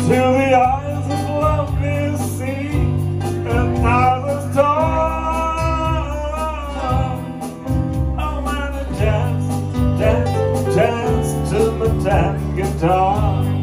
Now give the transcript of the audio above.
till the eyes of love is seen and thousands torn. Oh, man, dance, dance, dance to the tan guitar.